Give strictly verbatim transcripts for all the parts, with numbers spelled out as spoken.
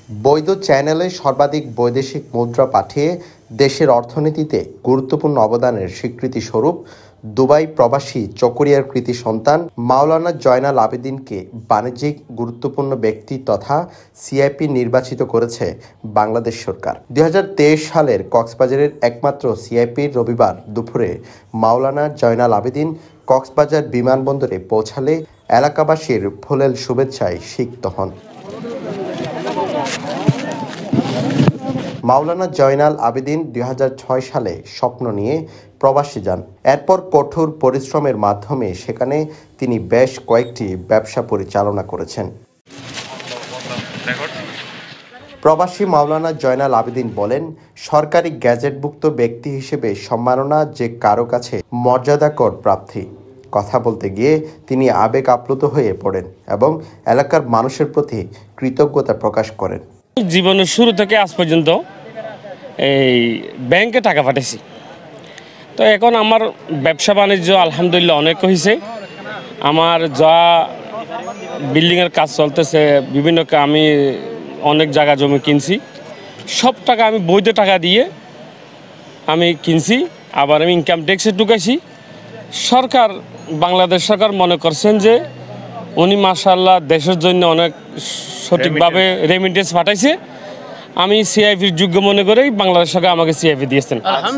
বৈধ চ্যানেলে সর্বাধিক বৈদেশিক মুদ্রা পাঠিয়ে দেশের অর্থনীতিতে গুরুত্বপূর্ণ অবদানের স্বীকৃতিস্বরূপ দুবাই প্রবাসী চকরিয়ার কৃতি সন্তান মাওলানা জয়নাল আবেদিনকে বাণিজ্যিক গুরুত্বপূর্ণ ব্যক্তি তথা সিআইপি নির্বাচিত করেছে বাংলাদেশ সরকার। দুই হাজার তেইশ সালের কক্সবাজারের একমাত্র সিআইপির রবিবার দুপুরে মাওলানা জয়নাল আবেদিন কক্সবাজার বিমানবন্দরে পৌঁছালে এলাকাবাসীর ফুলেল শুভেচ্ছায় সিক্ত হন। মাওলানা জয়নাল আবেদিন দুই হাজার ছয় সালে স্বপ্ন নিয়ে প্রবাসী যান। এরপর কঠোর পরিশ্রমের মাধ্যমে সেখানে তিনি বেশ কয়েকটি ব্যবসা পরিচালনা করেছেন। প্রবাসী মাওলানা জয়নাল আবেদিন বলেন, সরকারি গ্যাজেটভুক্ত ব্যক্তি হিসেবে সম্মাননা যে কারো কাছে মর্যাদাকর প্রাপ্তি। কথা বলতে গিয়ে তিনি আবেগ আপ্লুত হয়ে পড়েন এবং এলাকার মানুষের প্রতি কৃতজ্ঞতা প্রকাশ করেন। জীবনের শুরু থেকে আজ পর্যন্ত এই ব্যাংকে টাকা পাঠাইছি, তো এখন আমার ব্যবসা বাণিজ্য আলহামদুলিল্লাহ অনেক হয়েছে। আমার যা বিল্ডিংয়ের কাজ চলতেছে, বিভিন্ন আমি অনেক জায়গা জমি কিনছি, সব টাকা আমি বৈধ টাকা দিয়ে আমি কিনছি। আবার আমি ইনকাম ট্যাক্সে ঢুকাইছি। সরকার বাংলাদেশ সরকার মনে করছেন যে উনি মাশাআল্লাহ দেশের জন্য অনেক সঠিকভাবে রেমিটেন্স পাঠাইছে। আমি সিআইপির যোগ্য মনে করেই বাংলাদেশ সরকার আমাকে সিআইপি দিয়েছেন।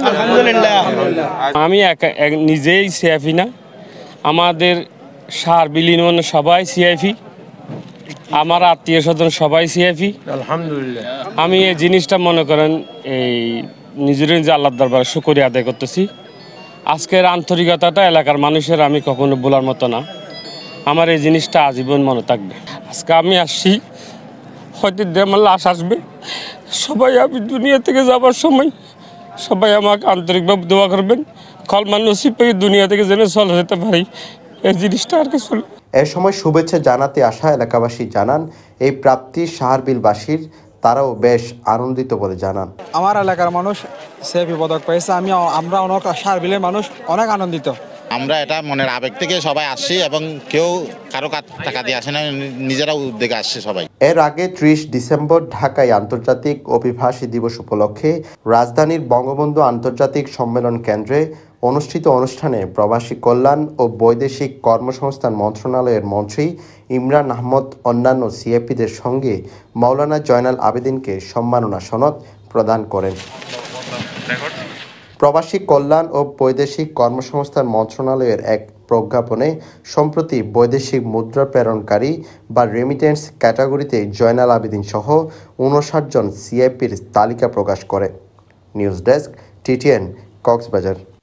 আমি নিজেই সিআইপি না, আমাদের সার বিলীন সবাই সিআইপি, আমার আত্মীয় স্বজন সবাই সিআইপি। আলহামদুলিল্লাহ আমি এই জিনিসটা মনে করেন এই নিজের নিজে আল্লাহর দরবারে শুকরিয়া আদায় করতেছি। আজকের আন্তরিকতাটা এলাকার মানুষের আমি কখনো বলার মতো না। আমার এই জিনিসটা আজীবন মনে থাকবে। আজকে আমি আসছি, হয়তো আমার লাশ আসবে, সবাই আমি দুনিয়া থেকে যাবার সময় সবাই আমাকে আন্তরিকভাবে দোয়া করবেন, কলমান নসিব পেয়ে দুনিয়া থেকে যেন চলে যেতে পারি, এই জিনিসটা আর কিছু। এ সময় শুভেচ্ছা জানাতে আসা এলাকাবাসী জানান, এই প্রাপ্তি সাহারবিলবাসীর, তারাও বেশ আনন্দিত বলে জানান। আমার এলাকার মানুষ সিআইপি পদক পেয়েছে, আমি আমরা অনেক সাহারবিলের মানুষ অনেক আনন্দিত। আমরা এটা মনের আবেগ থেকে সবাই আসছি এবং কেউ কারো টাকা দিয়ে আসে না, নিজেরা উদ্যোগে আসছে সবাই। এর আগে ত্রিশ ডিসেম্বর ঢাকায় আন্তর্জাতিক অভিবাসী দিবস উপলক্ষে রাজধানীর বঙ্গবন্ধু আন্তর্জাতিক সম্মেলন কেন্দ্রে অনুষ্ঠিত অনুষ্ঠানে প্রবাসী কল্যাণ ও বৈদেশিক কর্মসংস্থান মন্ত্রণালয়ের মন্ত্রী ইমরান আহমদ অন্যান্য সিআইপিদের সঙ্গে মাওলানা জয়নাল আবেদিনকে সম্মাননা সনদ প্রদান করেন। প্রবাসী কল্যাণ ও বৈদেশিক কর্মসংস্থান মন্ত্রণালয়ের এক প্রজ্ঞাপনে সম্প্রতি বৈদেশিক মুদ্রা প্রেরণকারী বা রেমিটেন্স ক্যাটাগরিতে জয়নাল আবেদিন সহ উনষাট জন সিআইপির তালিকা প্রকাশ করে। News desk, TTN, Cox's Bazar.